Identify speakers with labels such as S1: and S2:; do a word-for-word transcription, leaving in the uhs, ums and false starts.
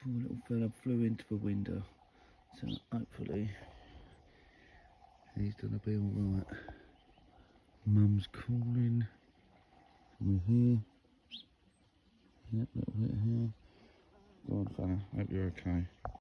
S1: Poor little fella flew into the window, so hopefully he's gonna be alright. Mum's calling. We're here. Yep, little bit here. Go on, fella. Hope you're okay.